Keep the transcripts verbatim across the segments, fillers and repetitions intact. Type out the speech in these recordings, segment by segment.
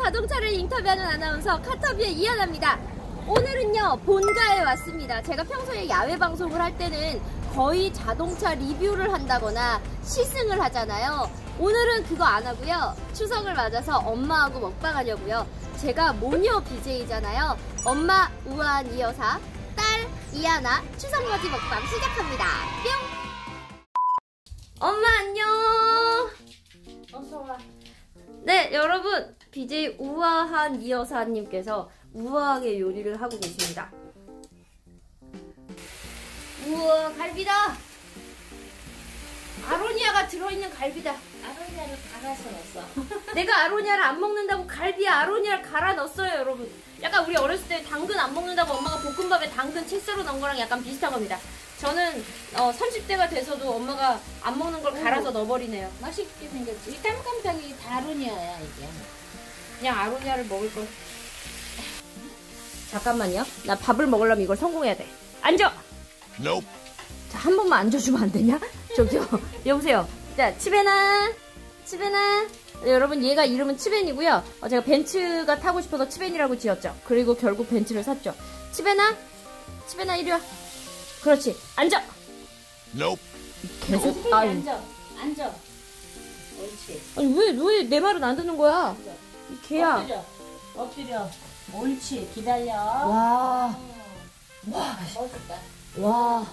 자동차를 인터뷰하는 아나운서 카터비의 이하나입니다. 오늘은요 본가에 왔습니다. 제가 평소에 야외 방송을 할 때는 거의 자동차 리뷰를 한다거나 시승을 하잖아요. 오늘은 그거 안 하고요. 추석을 맞아서 엄마하고 먹방 하려고요. 제가 모녀 비제이잖아요. 엄마 우아한 이여사, 딸 이하나 추석맞이 먹방 시작합니다. 뿅! 엄마 안녕. 어서와. 네 여러분, 비제이 우아한 이여사님께서 우아하게 요리를 하고 계십니다. 우와, 갈비다. 아로니아가 들어있는 갈비다. 아로니아를 갈아서 넣었어. 내가 아로니아를 안 먹는다고 갈비에 아로니아를 갈아 넣었어요, 여러분. 약간 우리 어렸을 때 당근 안 먹는다고 엄마가 볶음밥에 당근 채썰어 넣은 거랑 약간 비슷한 겁니다. 저는 어, 삼십 대가 돼서도 엄마가 안 먹는 걸 갈아서 오, 넣어버리네요. 맛있게 생겼지. 이 깜깜하게 다 아로니아야 이게. 그냥 아로니아를 먹을 걸. 잠깐만요. 나 밥을 먹으려면 이걸 성공해야 돼. 앉아! Nope. 자, 한 번만 앉아주면 안 되냐? 저기요. 여보세요. 자, 치베나. 치베나. 네, 여러분, 얘가 이름은 치벤이고요. 어, 제가 벤츠가 타고 싶어서 치벤이라고 지었죠. 그리고 결국 벤츠를 샀죠. 치베나. 치베나, 이리 와. 그렇지. 앉아. Nope. 계속. 아유. 앉아. 앉아. 옳지. 아니, 왜, 왜 내 말은 안 듣는 거야? 앉아. 이 개야. 엎드려. 엎드려. 옳지. 기다려. 와. 와. 멋있다. 와.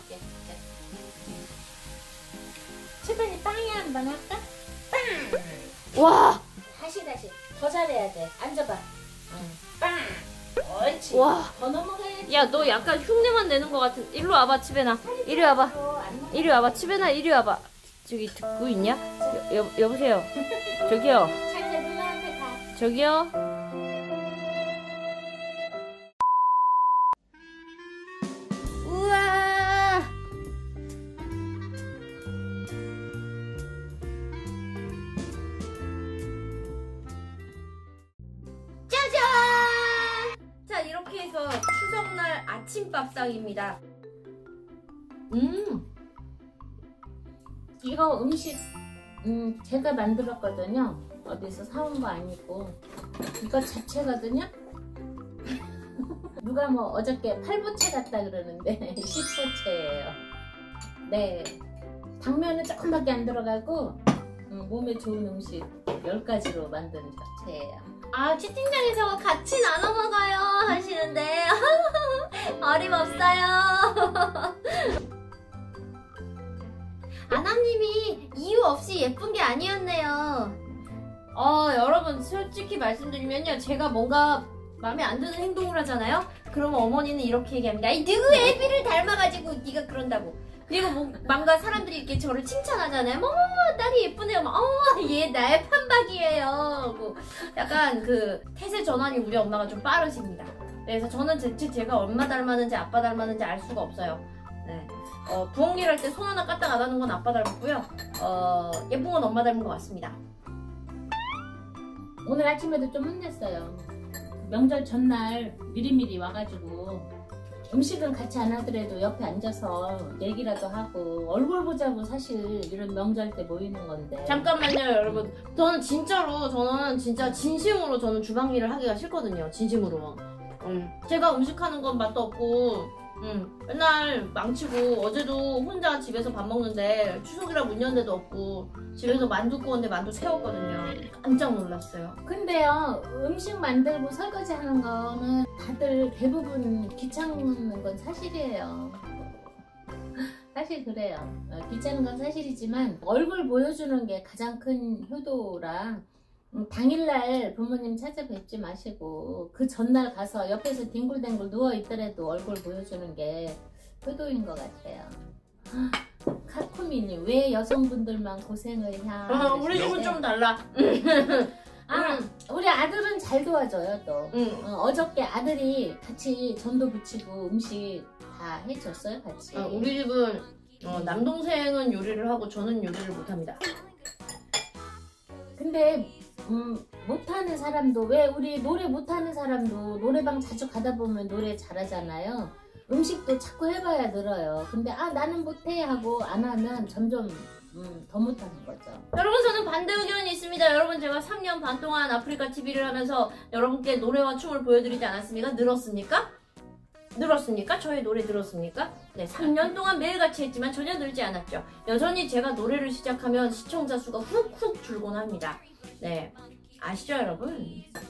치벤이 빵이 한 번 할까? 빵. 와. 다시 다시. 더 잘해야 돼. 앉아봐. 응. 빵. 옳지. 와. 더 넘어가야지. 야, 너 약간 흉내만 내는 것 같은. 일로 와봐, 치베나. 이리 와봐. 이리 와봐, 치베나. 이리 와봐. 저기 듣고 있냐? 여, 여, 여보세요. 저기요. 자기가 누나한테 가. 저기요. 우와. 짜잔. 자, 이렇게 해서 추석날 아침밥상입니다. 음. 이거 음식 음 제가 만들었거든요. 어디서 사온 거 아니고 이거 자체거든요. 누가 뭐 어저께 팔보채 같다 그러는데 십보채예요. 네, 당면은 조금밖에 안 들어가고 음, 몸에 좋은 음식 열 가지로 만든 잡채예요. 아, 채팅창에서 같이 나눠 먹어요 하시는데 어림없어요. 아나님이 이유 없이 예쁜 게 아니었네요. 어, 여러분 솔직히 말씀드리면요, 제가 뭔가 마음에 안 드는 행동을 하잖아요? 그러면 어머니는 이렇게 얘기합니다. 이 누구 애비를 닮아가지고 네가 그런다고. 그리고 뭐, 뭔가 사람들이 이렇게 저를 칭찬하잖아요. 어머, 딸이 예쁘네요. 어머, 얘 나의 판박이에요. 뭐 약간 그 태세 전환이 우리 엄마가 좀 빠르십니다. 그래서 저는 대체 제가 엄마 닮았는지 아빠 닮았는지 알 수가 없어요. 네. 어, 부엌일 할 때 손 하나 까딱 안 하는 건 아빠 닮았고요. 어, 예쁜 건 엄마 닮은 것 같습니다. 오늘 아침에도 좀 혼냈어요. 명절 전날 미리미리 와가지고 음식은 같이 안 하더라도 옆에 앉아서 얘기라도 하고 얼굴 보자고 사실 이런 명절 때 모이는 건데. 잠깐만요, 여러분. 저는 진짜로, 저는 진짜 진심으로 저는 주방 일을 하기가 싫거든요. 진심으로. 음. 제가 음식하는 건 맛도 없고, 음. 맨날 망치고, 어제도 혼자 집에서 밥 먹는데 추석이라 문 연데도 없고 집에서 만두 구웠는데 만두 세웠거든요. 깜짝 놀랐어요. 근데요, 음식 만들고 설거지 하는 거는 다들 대부분 귀찮은 건 사실이에요. 사실 그래요. 귀찮은 건 사실이지만 얼굴 보여주는 게 가장 큰 효도라 당일날 부모님 찾아뵙지 마시고 그 전날 가서 옆에서 뒹굴뒹굴 누워있더라도 얼굴 보여주는 게 효도인 것 같아요. 카쿠미님, 왜 여성분들만 고생을 해? 어, 우리 집은 좀 달라. 아, 음. 우리 아들은 잘 도와줘요 또. 음. 어, 어저께 아들이 같이 전도 붙이고 음식 다 해줬어요 같이. 어, 우리 집은 어, 남동생은 요리를 하고 저는 요리를 못합니다. 근데 음, 못하는 사람도, 왜 우리 노래 못하는 사람도 노래방 자주 가다 보면 노래 잘하잖아요. 음식도 자꾸 해봐야 늘어요. 근데 아 나는 못해 하고 안 하면 점점 음, 더 못하는 거죠. 여러분 저는 반대 의견이 있습니다. 여러분 제가 삼 년 반 동안 아프리카 티비를 하면서 여러분께 노래와 춤을 보여드리지 않았습니까? 늘었습니까? 늘었습니까? 저의 노래 늘었습니까? 네, 삼 년 동안 매일같이 했지만 전혀 늘지 않았죠. 여전히 제가 노래를 시작하면 시청자 수가 훅훅 줄곤 합니다. 네, 아시죠 여러분?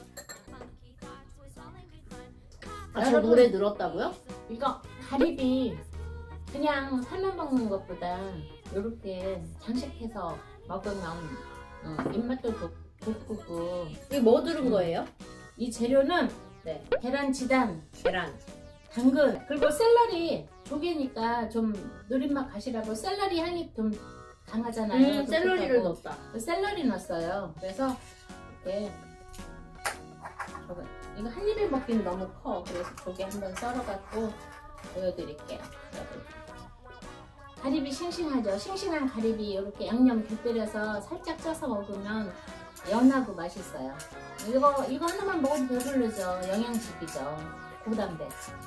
아, 저 여러분, 노래 늘었다고요? 이거 가리비 그냥 사면 먹는 것보다 이렇게 장식해서 먹으면 어, 입맛도 돋- 돋구고. 이게 뭐 들은 거예요? 이 재료는 네, 계란 지단, 계란. 당근, 그리고 샐러리. 조개니까 좀 노린맛 가시라고 샐러리 향이 좀 강하잖아요. 음, 샐러리를 독특하고. 넣었다. 샐러리 넣었어요. 그래서 이렇게 저거, 이거 한 입에 먹기는 너무 커. 그래서 조개 한번 썰어갖고 보여드릴게요. 여러분. 가리비 싱싱하죠? 싱싱한 가리비 이렇게 양념 곁들여서 살짝 쪄서 먹으면 연하고 맛있어요. 이거 이거 하나만 먹어도 배부르죠. 영양식이죠. 고단백.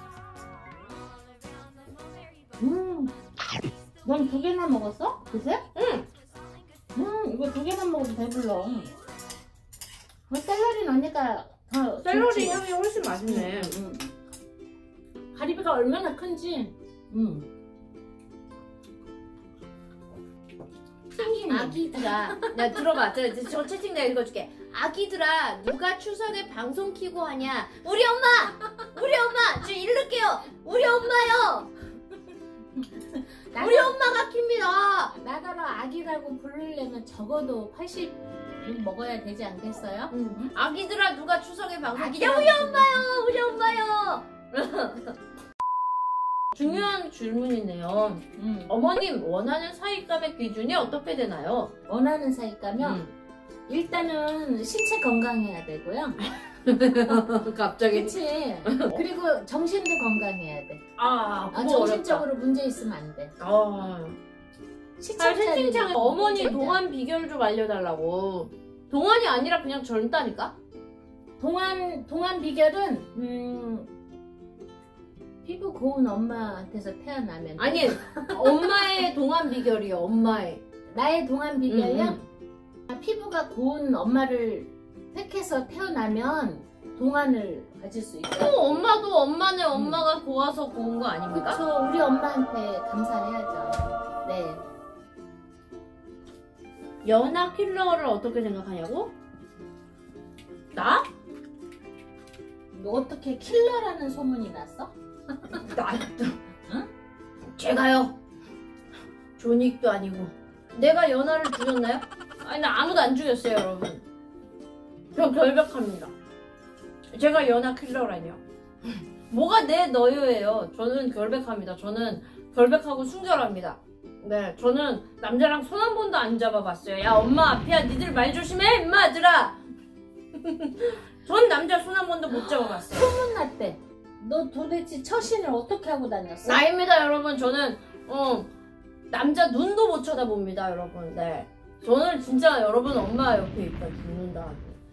음, 넌 두 개나 먹었어? 그새? 응. 음, 이거 두 개만 먹어도 배불러. 뭐 샐러리 넣으니까 더 샐러리 좋지. 향이 훨씬 맛있네. 음, 음. 가리비가 얼마나 큰지. 음. 아기들아, 나 들어봐. 저, 저, 저 채팅 내가 읽어줄게. 아기들아, 누가 추석에 방송 키고 하냐? 우리 엄마! 우리 엄마! 저 읽을게요. 우리 엄마요! 우리 엄마가 킵니다. 나더러 아기라고 부르려면 적어도 팔십 먹어야 되지 않겠어요? 음. 아기들아, 누가 추석에 방송 키냐? 아기라고 우리 엄마요! 우리 엄마요! 중요한 질문이네요. 음. 어머님, 원하는 사익감의 기준이 어떻게 되나요? 원하는 사이가면 음. 일단은 신체 건강해야 되고요. 갑자기. 그치? 그리고 정신도 건강해야 돼. 아, 아, 그거 정신적으로 문제 있으면 안 돼. 어렵다. 아. 아, 채팅창에 어머니 동안 비결 좀 알려달라고. 동안이 아니라 그냥 젊다니까? 동안 동안 비결은 음, 피부 고운 엄마한테서 태어나면 돼. 아니, 엄마의 동안 비결이요, 엄마의. 나의 동안 비결이요? 음, 피부가 고운 엄마를 택해서 태어나면 동안을 가질 수 있어요. 또 엄마도 엄마네 엄마가 고와서 고운 거 아닙니까? 그쵸. 우리 엄마한테 감사해야죠. 네. 연하 킬러를 어떻게 생각하냐고? 나? 너 어떻게 킬러라는 소문이 났어? 나, 응? 제가요. 존윅도 아니고. 내가 연하를 죽였나요? 아니, 나 아무도 안 죽였어요, 여러분. 저 결백합니다. 제가 연하 킬러라뇨. 뭐가 내 너유예요. 저는 결백합니다. 저는 결백하고 순결합니다. 네, 저는 남자랑 손 한 번도 안 잡아봤어요. 야, 엄마 앞이야. 니들 말 조심해, 임마들아. 전 남자 손 한 번도 못 잡아봤어요. 소문 났대. 너 도대체 처신을 어떻게 하고 다녔어? 나입니다, 여러분. 저는 어 남자 눈도 못 쳐다봅니다, 여러분. 네, 저는 진짜 여러분 엄마 옆에 있다 죽는다.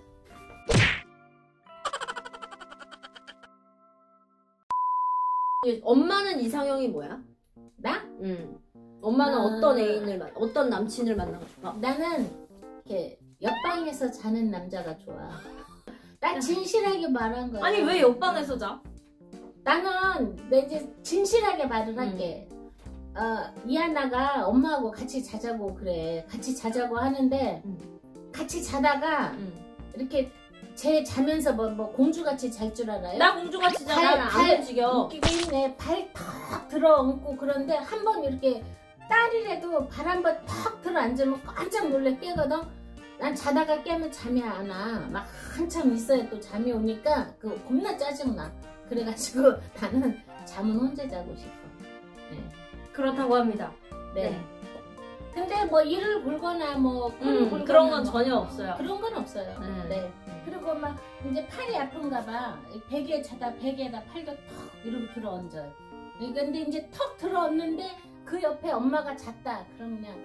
엄마는 이상형이 뭐야? 나? 응. 엄마는 아. 어떤 애인을 만, 어떤 남친을 만나고 싶어? 나는 이렇게 옆방에서 자는 남자가 좋아. 나 진실하게 말한 거야. 아니 왜 옆방에서 자? 나는 내 이제 진실하게 말을 할게. 어, 이하나가 엄마하고 같이 자자고 그래. 같이 자자고 하는데 음. 같이 자다가 응. 이렇게 쟤 자면서 뭐, 뭐 공주같이 잘 줄 알아요? 나 공주같이 자. 나는 안 움직여. 웃기고 있네. 발 턱 들어얹고 그런데 한 번 이렇게 딸이라도 발 한 번 턱 들어앉으면 깜짝 놀래 깨거든. 난 자다가 깨면 잠이 안 와. 막 한참 있어야 또 잠이 오니까 그 겁나 짜증나. 그래가지고 나는 잠은 혼자 자고 싶어. 네. 그렇다고 합니다. 네. 네. 근데 뭐 이를 골거나 뭐 꿀을 음, 골거나 그런 건 뭐 전혀 없어요. 그런 건 없어요. 네. 네. 그리고 막 이제 팔이 아픈가 봐. 베개에 자다 베개에다 팔도 턱 이러고 들어얹어요. 근데 이제 턱 들어얹는데 그 옆에 엄마가 잤다. 그럼 그냥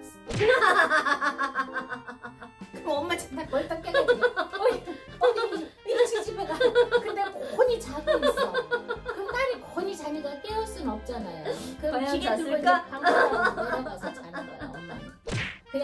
그럼 엄마 잤다 벌떡 깨가지고 어이 어이 일찍 집에 가. 근데 곤히 자고 있어. 그럼 딸이 곤히 자니까 깨울 순 없잖아요. 그럼 과연 기계 들고 이제 잤을까? 방으로 내려가서 자는 거야 엄마.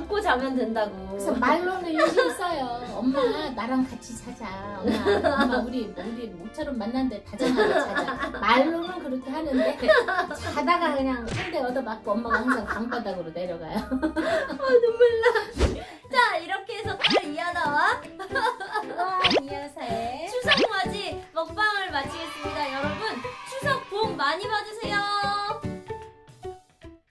안고 자면 된다고. 그래서 말로는 열심히 써요. 엄마 나랑 같이 자자. 엄마, 엄마 우리 우리 모처럼 만났는데 다정하게 자자. 말로는 그렇게 하는데 자다가 그냥 한 대 얻어맞고 엄마가 항상 방바닥으로 내려가요. 아 눈물 나. 자 이렇게 해서 딸 이하나와 와 이하사의 추석 맞이 먹방을 마치겠습니다. 여러분 추석 복 많이 받으세요.